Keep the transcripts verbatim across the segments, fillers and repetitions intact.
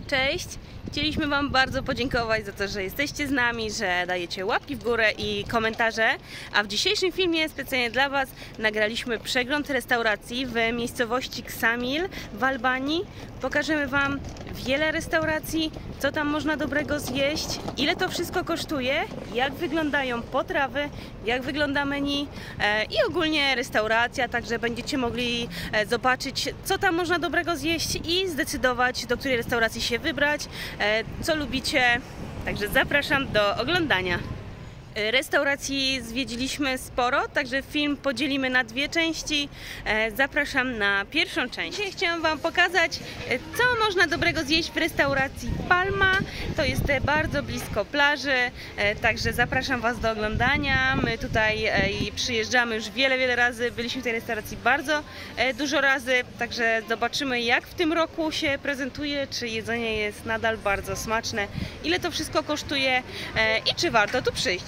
Cześć! Chcieliśmy Wam bardzo podziękować za to, że jesteście z nami, że dajecie łapki w górę i komentarze. A w dzisiejszym filmie specjalnie dla Was nagraliśmy przegląd restauracji w miejscowości Ksamil w Albanii. Pokażemy Wam wiele restauracji, co tam można dobrego zjeść, ile to wszystko kosztuje, jak wyglądają potrawy, jak wygląda menu i ogólnie restauracja, także będziecie mogli zobaczyć, co tam można dobrego zjeść i zdecydować, do której restauracji się wybrać, co lubicie. Także zapraszam do oglądania. Restauracji zwiedziliśmy sporo, także film podzielimy na dwie części. Zapraszam na pierwszą część. Dzisiaj chciałam Wam pokazać, co można dobrego zjeść w restauracji Palma. To jest bardzo blisko plaży, także zapraszam Was do oglądania. My tutaj przyjeżdżamy już wiele, wiele razy. Byliśmy w tej restauracji bardzo dużo razy, także zobaczymy, jak w tym roku się prezentuje, czy jedzenie jest nadal bardzo smaczne, ile to wszystko kosztuje i czy warto tu przyjść.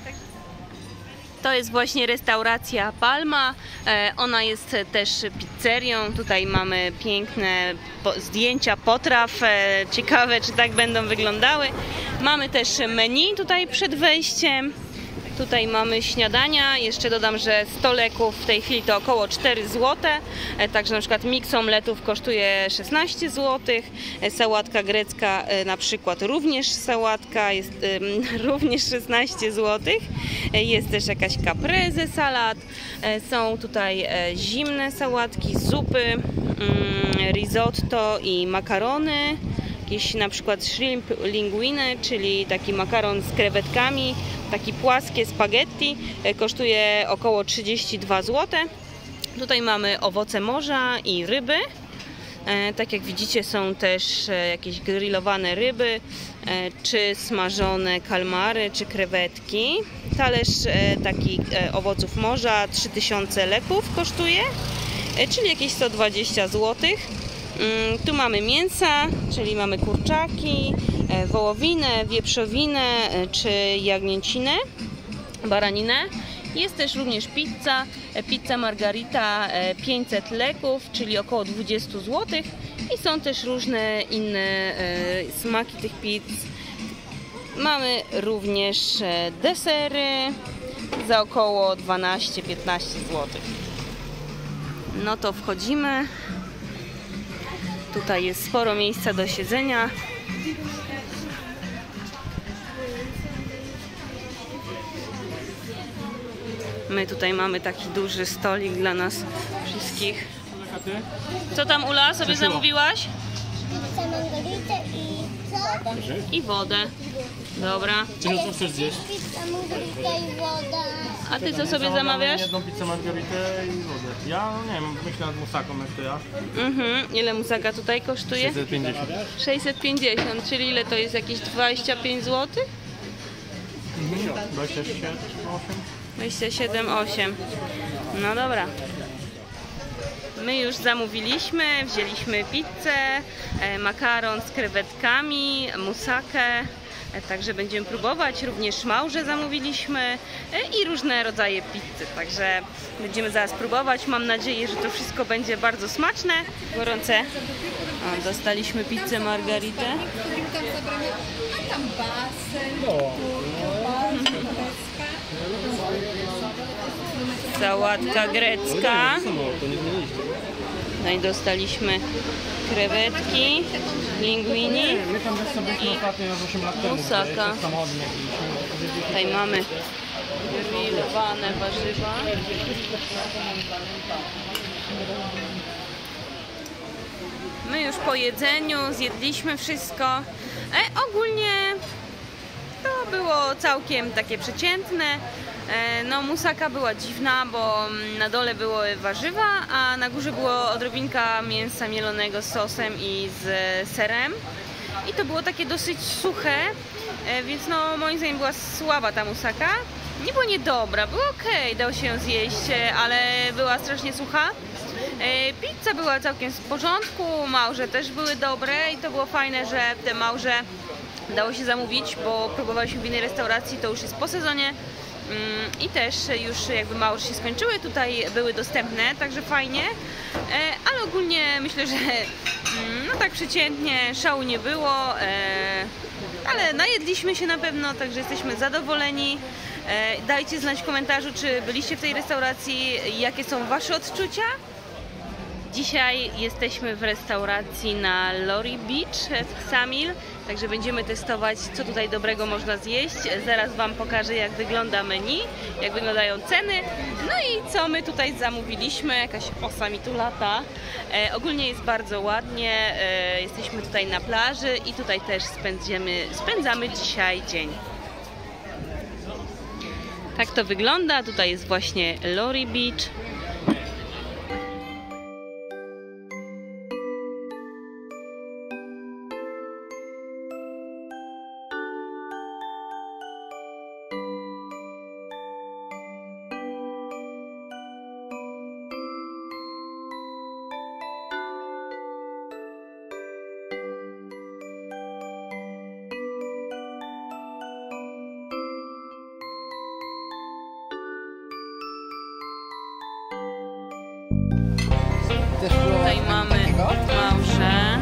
To jest właśnie restauracja Palma, ona jest też pizzerią. Tutaj mamy piękne zdjęcia potraw, ciekawe, czy tak będą wyglądały. Mamy też menu tutaj przed wejściem. Tutaj mamy śniadania, jeszcze dodam, że sto leków w tej chwili to około cztery złote, także na przykład miks omletów kosztuje szesnaście złotych, sałatka grecka na przykład również sałatka jest um, również szesnaście złotych, jest też jakaś caprese salat, są tutaj zimne sałatki, zupy, um, risotto i makarony. Jakieś na przykład shrimp linguine, czyli taki makaron z krewetkami, taki płaskie spaghetti, kosztuje około trzydzieści dwa złote. Tutaj mamy owoce morza i ryby. Tak jak widzicie, są też jakieś grillowane ryby, czy smażone kalmary, czy krewetki. Talerz taki owoców morza trzy tysiące leków kosztuje, czyli jakieś sto dwadzieścia złotych. Tu mamy mięsa, czyli mamy kurczaki, wołowinę, wieprzowinę czy jagnięcinę, baraninę. Jest też również pizza, pizza margarita pięćset leków, czyli około dwadzieścia złotych. I są też różne inne smaki tych pizz. Mamy również desery za około dwanaście do piętnastu złotych. No to wchodzimy. Tutaj jest sporo miejsca do siedzenia. My tutaj mamy taki duży stolik dla nas wszystkich. Co tam, Ula, sobie zamówiłaś? Pizzę margaritę i wodę. I wodę. Dobra. Czy co chcesz zjeść? Pizza margarita i woda. A ty co sobie zamawiasz? Jedną pizzę margaritę i wodę. Ja no nie wiem, myślę nad musaką jak to ja. Mhm. Ile musaka tutaj kosztuje? sześćset pięćdziesiąt. sześćset pięćdziesiąt, czyli ile to jest, jakieś dwadzieścia pięć złotych? dwadzieścia siedem, osiem. dwadzieścia siedem, osiem. No dobra. My już zamówiliśmy, wzięliśmy pizzę, makaron z krewetkami, musakę. Także będziemy próbować, również małże zamówiliśmy i różne rodzaje pizzy, także będziemy zaraz próbować. Mam nadzieję, że to wszystko będzie bardzo smaczne, gorące. O, dostaliśmy pizzę margaritę. Sałatka grecka. No i dostaliśmy krewetki, linguini i musaka. Tutaj mamy grillowane warzywa. My już po jedzeniu zjedliśmy wszystko. E, ogólnie to było całkiem takie przeciętne. No, musaka była dziwna, bo na dole były warzywa, a na górze było odrobinka mięsa mielonego z sosem i z serem. I to było takie dosyć suche, więc no moim zdaniem była słaba ta musaka. Nie była niedobra, była ok, dało się ją zjeść, ale była strasznie sucha. Pizza była całkiem w porządku, małże też były dobre i to było fajne, że te małże dało się zamówić, bo próbowaliśmy w innej restauracji, to już jest po sezonie. I też już jakby małże się skończyły, tutaj były dostępne, także fajnie, ale ogólnie myślę, że No tak przeciętnie, szału nie było, e, ale najedliśmy się na pewno, także jesteśmy zadowoleni. E, dajcie znać w komentarzu, czy byliście w tej restauracji, jakie są wasze odczucia. Dzisiaj jesteśmy w restauracji na Lori Beach w Ksamil, także będziemy testować, co tutaj dobrego można zjeść. Zaraz wam pokażę, jak wygląda menu, jak wyglądają ceny, no i co my tutaj zamówiliśmy. Jakaś osa mi tu lata. E, ogólnie jest bardzo ładnie, e, jesteśmy tutaj na plaży i tutaj też spędzimy, spędzamy dzisiaj dzień. Tak to wygląda, tutaj jest właśnie Lori Beach. Tutaj mamy małże.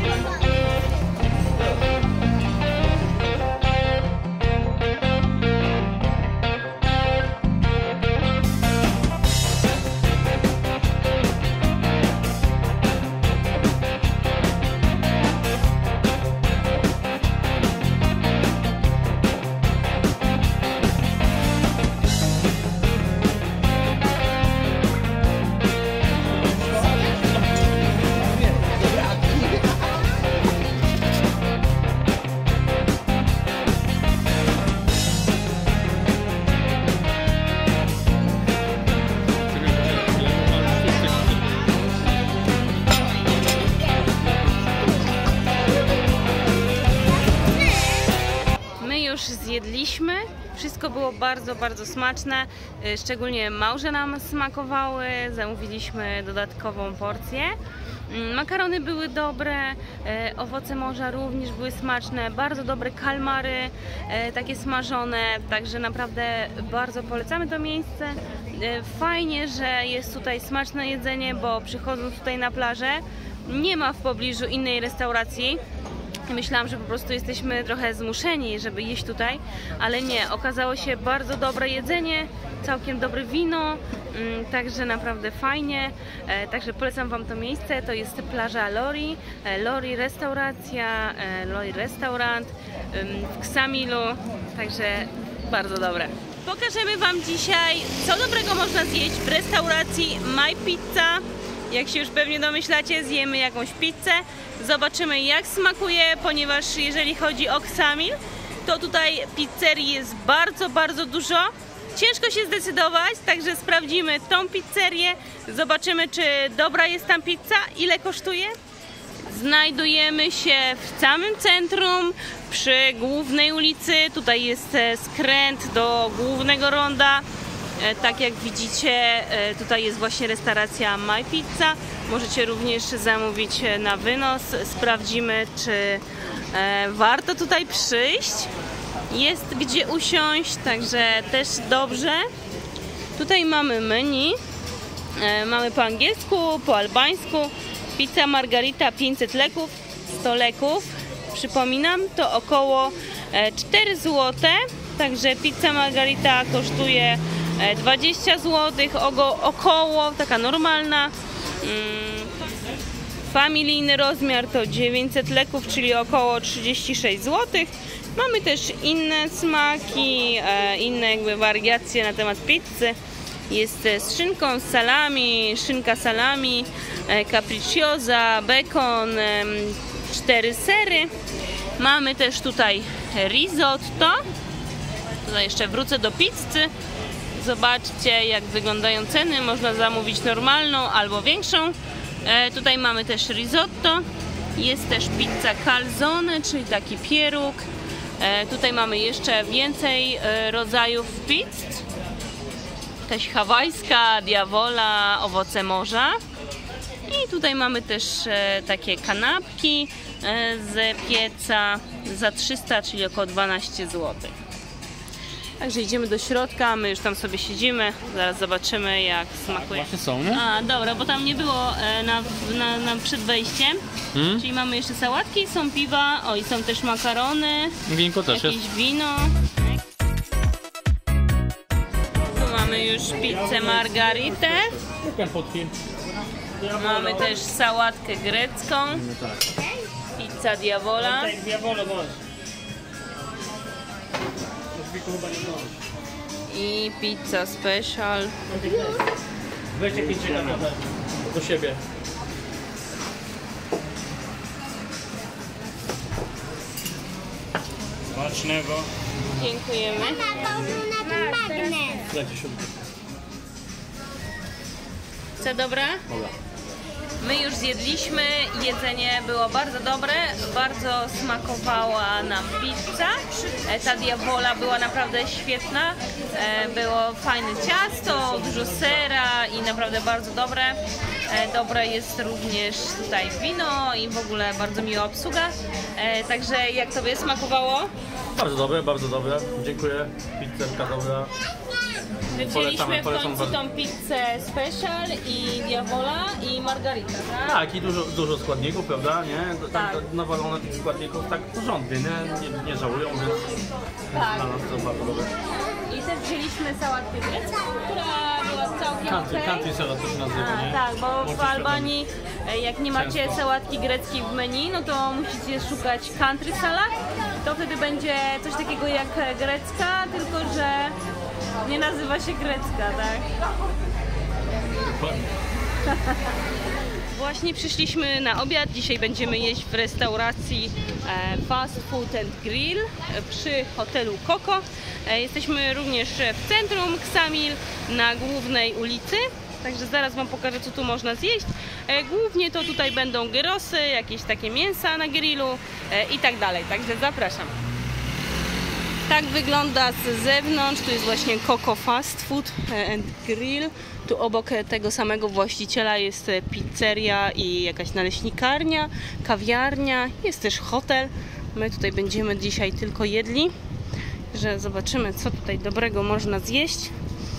Zjedliśmy, wszystko było bardzo, bardzo smaczne, szczególnie małże nam smakowały, zamówiliśmy dodatkową porcję. Makarony były dobre, owoce morza również były smaczne, bardzo dobre kalmary, takie smażone, także naprawdę bardzo polecamy to miejsce. Fajnie, że jest tutaj smaczne jedzenie, bo przychodząc tutaj na plażę nie ma w pobliżu innej restauracji. Myślałam, że po prostu jesteśmy trochę zmuszeni, żeby jeść tutaj, ale nie, okazało się bardzo dobre jedzenie, całkiem dobre wino, także naprawdę fajnie, także polecam wam to miejsce. To jest plaża Lori, Lori restauracja, Lori restaurant w Ksamilu, także bardzo dobre. Pokażemy wam dzisiaj, co dobrego można zjeść w restauracji My Pizza. Jak się już pewnie domyślacie, zjemy jakąś pizzę, zobaczymy, jak smakuje, ponieważ jeżeli chodzi o Ksamil, to tutaj pizzerii jest bardzo, bardzo dużo. Ciężko się zdecydować, także sprawdzimy tą pizzerię, zobaczymy, czy dobra jest tam pizza, ile kosztuje. Znajdujemy się w samym centrum, przy głównej ulicy, tutaj jest skręt do głównego ronda. Tak jak widzicie, tutaj jest właśnie restauracja My Pizza. Możecie również zamówić na wynos. Sprawdzimy, czy warto tutaj przyjść. Jest gdzie usiąść, także też dobrze. Tutaj mamy menu. Mamy po angielsku, po albańsku. Pizza margarita pięćset leków, sto leków. Przypominam, to około cztery złote. Także pizza margarita kosztuje dwadzieścia złotych, około, taka normalna. Familijny rozmiar to dziewięćset leków, czyli około trzydzieści sześć złotych. Mamy też inne smaki, inne jakby wariacje na temat pizzy. Jest z szynką, z salami, szynka salami, capricciosa, bekon, cztery sery. Mamy też tutaj risotto. Tutaj jeszcze wrócę do pizzy. Zobaczcie, jak wyglądają ceny. Można zamówić normalną albo większą. E, tutaj mamy też risotto. Jest też pizza calzone, czyli taki pieróg. E, tutaj mamy jeszcze więcej e, rodzajów pizz. Jakaś hawajska, diavola, owoce morza. I tutaj mamy też e, takie kanapki e, z pieca za trzysta, czyli około dwanaście złotych. Także idziemy do środka, my już tam sobie siedzimy, zaraz zobaczymy jak smakuje. Właśnie są, nie? A, dobra, bo tam nie było e, na, na, na przed wejściem, Hmm? czyli mamy jeszcze sałatki, są piwa, o i są też makarony, Winko też jakieś jest. wino. Tu mamy już pizzę margaritę, mamy też sałatkę grecką, pizza diavola. I pizza special. Weź jakieś do siebie. Smacznego. Dziękujemy. Mama, położył na ten magnes. Dajcie się. Co dobra? Dobra. My już zjedliśmy, jedzenie było bardzo dobre, bardzo smakowała nam pizza. E, Ta diavola była naprawdę świetna, e, było fajne ciasto, dużo sera i naprawdę bardzo dobre. E, Dobre jest również tutaj wino i w ogóle bardzo miła obsługa. E, Także jak Tobie smakowało? Bardzo dobre, bardzo dobre. Dziękuję. Pizzerka dobra. My wzięliśmy Polecamy, w polecam końcu bardzo. tą pizzę special i diavola i margarita, tak? Tak, i dużo, dużo składników, prawda? Nie? Tak. Tak. Nawalone tych składników tak porządnie, nie? Nie, nie żałują, więc Tak. dla nas to bardzo dobre. I też wzięliśmy sałatkę grecką, która była całkiem Country, okej. country salad to się nazywa, A, nie? tak, bo w Możecie Albanii e, jak nie macie Często. sałatki greckiej w menu, no to musicie szukać country salad. To wtedy będzie coś takiego jak e, grecka, tylko że nie nazywa się grecka, tak? Właśnie przyszliśmy na obiad. Dzisiaj będziemy jeść w restauracji e, Fast Food and Grill e, przy hotelu Coco. E, Jesteśmy również w centrum Ksamil na głównej ulicy. Także zaraz Wam pokażę, co tu można zjeść. E, Głównie to tutaj będą gyrosy, jakieś takie mięsa na grillu e, i tak dalej. Także zapraszam. Tak wygląda z zewnątrz. Tu jest właśnie Coco Fast Food and Grill. Tu obok tego samego właściciela jest pizzeria i jakaś naleśnikarnia, kawiarnia. Jest też hotel. My tutaj będziemy dzisiaj tylko jedli. Że zobaczymy, co tutaj dobrego można zjeść.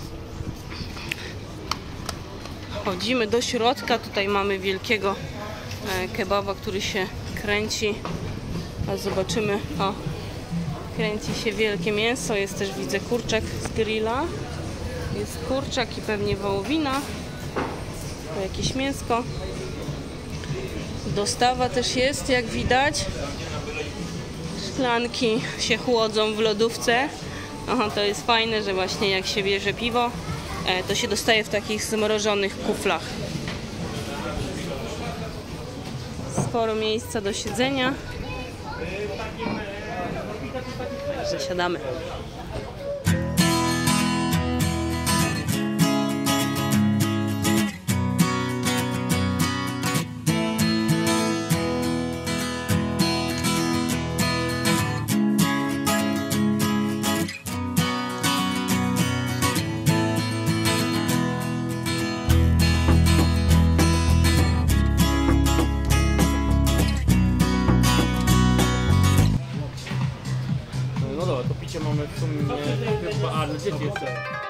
Wchodzimy do środka. Tutaj mamy wielkiego kebaba, który się kręci. A zobaczymy. O, kręci się wielkie mięso. Jest też, widzę, kurczak z grilla. Jest kurczak i pewnie wołowina. To jakieś mięsko. Dostawa też jest, jak widać. Szklanki się chłodzą w lodówce. Aha, to jest fajne, że właśnie jak się bierze piwo, to się dostaje w takich zmrożonych kuflach. Sporo miejsca do siedzenia. Zasiadamy. No dobra, to picie mamy w sumie chyba... A, no gdzie jeszcze?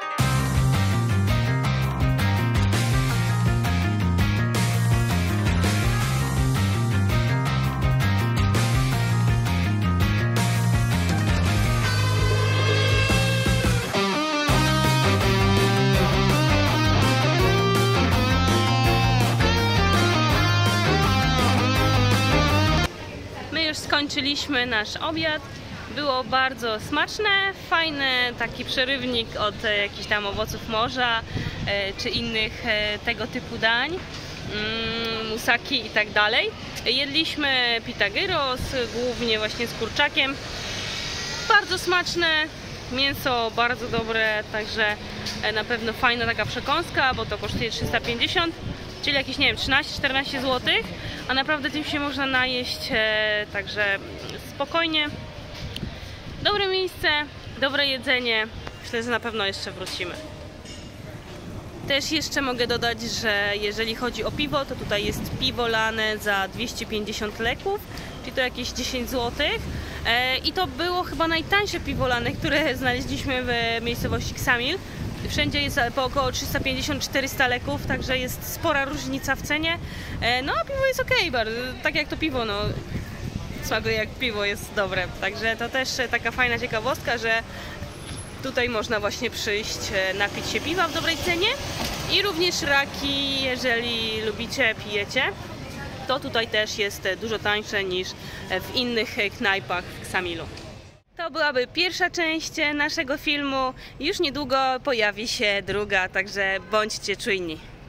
My już skończyliśmy nasz obiad. Było bardzo smaczne, fajny taki przerywnik od e, jakichś tam owoców morza e, czy innych e, tego typu dań, mm, musaki i tak dalej. Jedliśmy pita gyros, głównie właśnie z kurczakiem. Bardzo smaczne, mięso bardzo dobre, także e, na pewno fajna taka przekąska, bo to kosztuje trzysta pięćdziesiąt, czyli jakieś, nie wiem, trzynaście czternaście złotych, a naprawdę tym się można najeść, e, także spokojnie. Dobre miejsce, dobre jedzenie. Myślę, że na pewno jeszcze wrócimy. Też jeszcze mogę dodać, że jeżeli chodzi o piwo, to tutaj jest piwo lane za dwieście pięćdziesiąt leków, czyli to jakieś dziesięć złotych. I to było chyba najtańsze piwo lane, które znaleźliśmy w miejscowości Ksamil. Wszędzie jest po około trzysta pięćdziesiąt do czterystu leków, także jest spora różnica w cenie. No a piwo jest ok, bardzo, tak jak to piwo, no smakuje jak piwo, jest dobre. Także to też taka fajna ciekawostka, że tutaj można właśnie przyjść, napić się piwa w dobrej cenie. I również raki, jeżeli lubicie, pijecie, to tutaj też jest dużo tańsze niż w innych knajpach w Ksamilu. To byłaby pierwsza część naszego filmu. Już niedługo pojawi się druga, także bądźcie czujni.